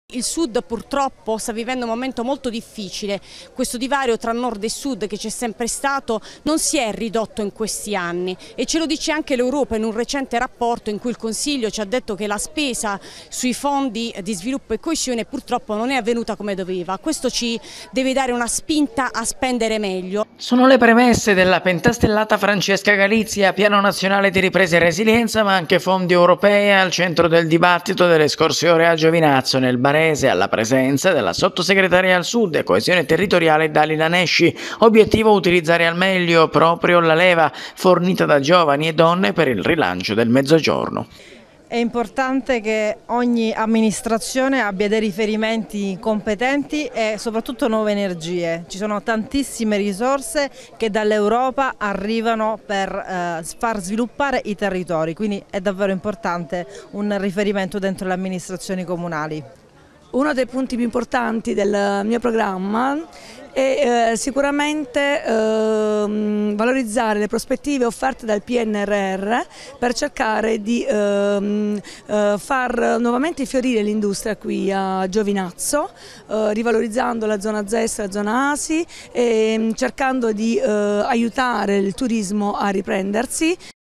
Il Sud purtroppo sta vivendo un momento molto difficile, questo divario tra Nord e Sud che c'è sempre stato non si è ridotto in questi anni e ce lo dice anche l'Europa in un recente rapporto in cui il Consiglio ci ha detto che la spesa sui fondi di sviluppo e coesione purtroppo non è avvenuta come doveva. Questo ci deve dare una spinta a spendere meglio. Sono le premesse della pentastellata Francesca Galizia, Piano Nazionale di Ripresa e Resilienza ma anche fondi europei al centro del dibattito delle scorse ore a Giovinazzo nel Barese, alla presenza della sottosegretaria al Sud e coesione territoriale Dalila Nesci. Obiettivo: utilizzare al meglio proprio la leva fornita da giovani e donne per il rilancio del Mezzogiorno. È importante che ogni amministrazione abbia dei riferimenti competenti e soprattutto nuove energie. Ci sono tantissime risorse che dall'Europa arrivano per far sviluppare i territori, quindi è davvero importante un riferimento dentro le amministrazioni comunali. Uno dei punti più importanti del mio programma è sicuramente valorizzare le prospettive offerte dal PNRR per cercare di far nuovamente fiorire l'industria qui a Giovinazzo, rivalorizzando la zona ZES e la zona ASI e cercando di aiutare il turismo a riprendersi.